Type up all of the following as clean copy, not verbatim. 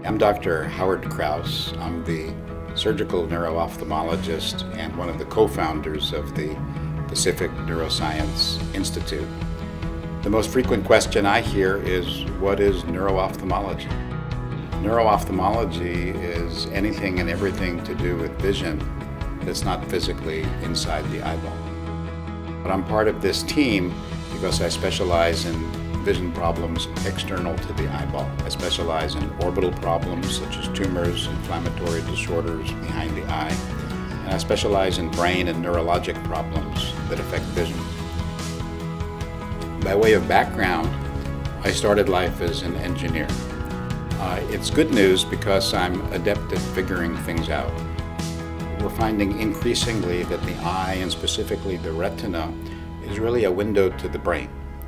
I'm Dr. Howard Krauss. I'm the surgical neuro-ophthalmologist and one of the co-founders of the Pacific Neuroscience Institute. The most frequent question I hear is, what is neuro-ophthalmology? Neuro-ophthalmology is anything and everything to do with vision that's not physically inside the eyeball. But I'm part of this team because I specialize in vision problems external to the eyeball. I specialize in orbital problems such as tumors, inflammatory disorders behind the eye, and I specialize in brain and neurologic problems that affect vision. By way of background, I started life as an engineer. It's good news because I'm adept at figuring things out. We're finding increasingly that the eye, and specifically the retina, is really a window to the brain.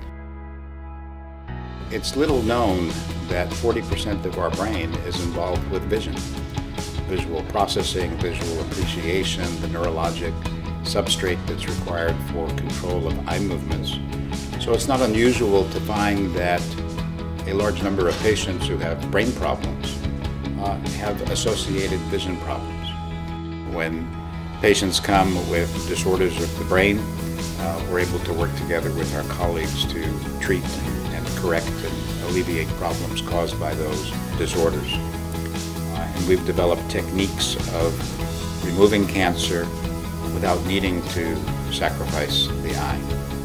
It's little known that 40% of our brain is involved with vision. Visual processing, visual appreciation, the neurologic substrate that's required for control of eye movements. So it's not unusual to find that a large number of patients who have brain problems have associated vision problems. When patients come with disorders of the brain, we're able to work together with our colleagues to treat and correct and alleviate problems caused by those disorders. And we've developed techniques of removing cancer without needing to sacrifice the eye.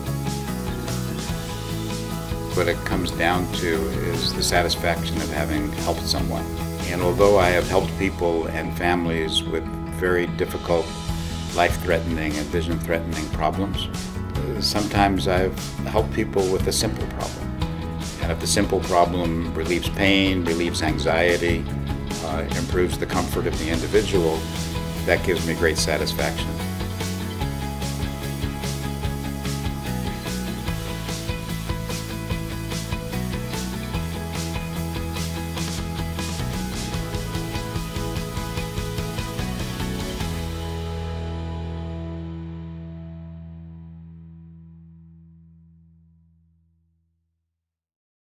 What it comes down to is the satisfaction of having helped someone. And although I have helped people and families with very difficult, life-threatening and vision-threatening problems, sometimes I've helped people with a simple problem. And if the simple problem relieves pain, relieves anxiety, improves the comfort of the individual, that gives me great satisfaction.